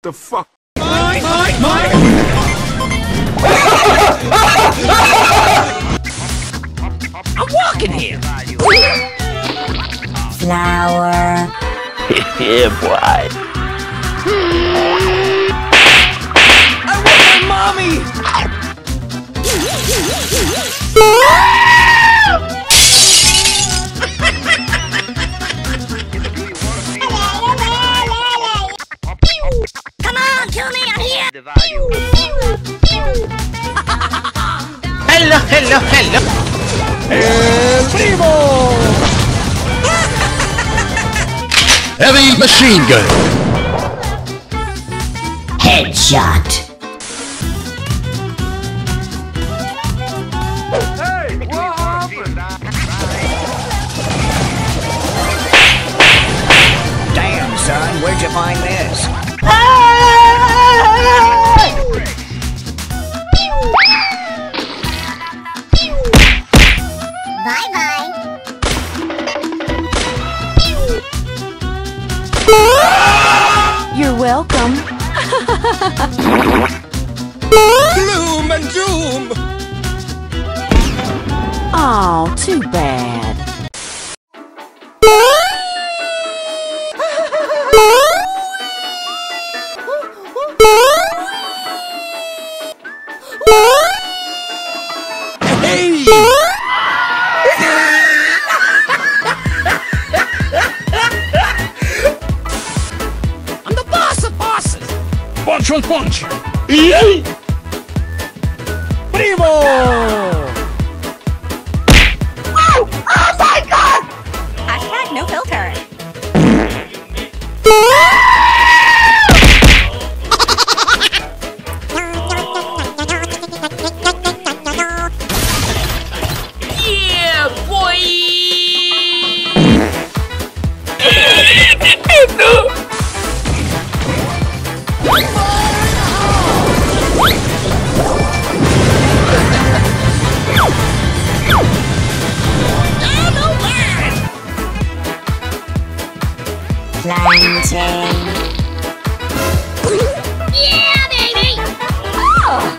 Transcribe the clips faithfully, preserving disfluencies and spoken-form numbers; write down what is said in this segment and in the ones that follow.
The fuck? Mine, mine, mine! I'm walking here! Flower. Yeah, boy. I want my mommy! Come on, kill me, I'm here! Hello, hello, hello! El Primo! Heavy machine gun. Headshot. Hey, what happened? Damn, son, where'd you find this? Bye-bye. You're welcome. Gloom and doom! Oh, too bad. Hey! I'm the boss of bosses! Punch on punch. Primo! Oh my god! Hashtag no filter. Yeah, boy! Planting. Yeah, baby! Oh!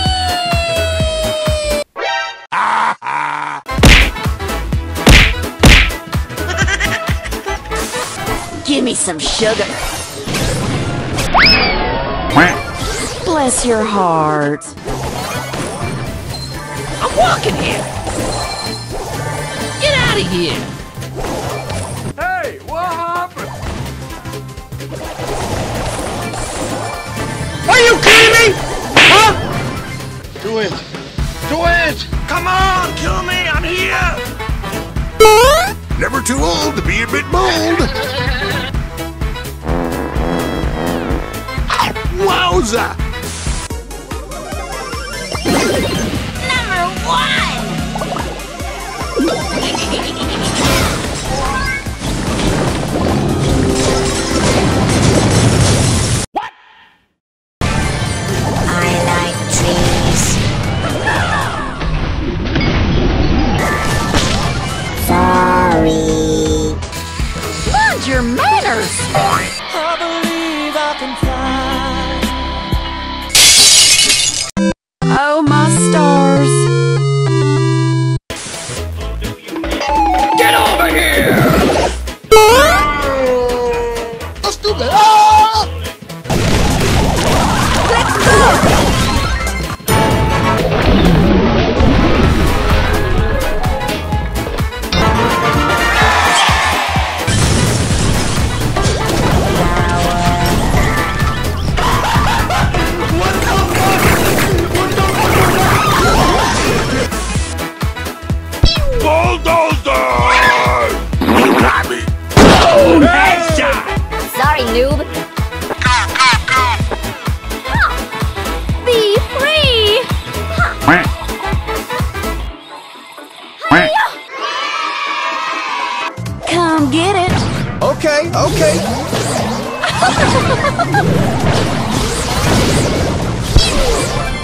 Give me some sugar. Bless your heart. I'm walking here! Get out of here! Hey, what happened? Are you kidding me? Huh? Do it. Do it. Come on, kill me, I'm here! Never too old to be a bit bold. Wowza. Number one! What? I like trees. Sorry. Mind your manners. I believe I can fly. Oh, my stars. Get over here! That's too bad. Ah! Let's go. Sorry, noob. Be free. Come get it. Okay, okay.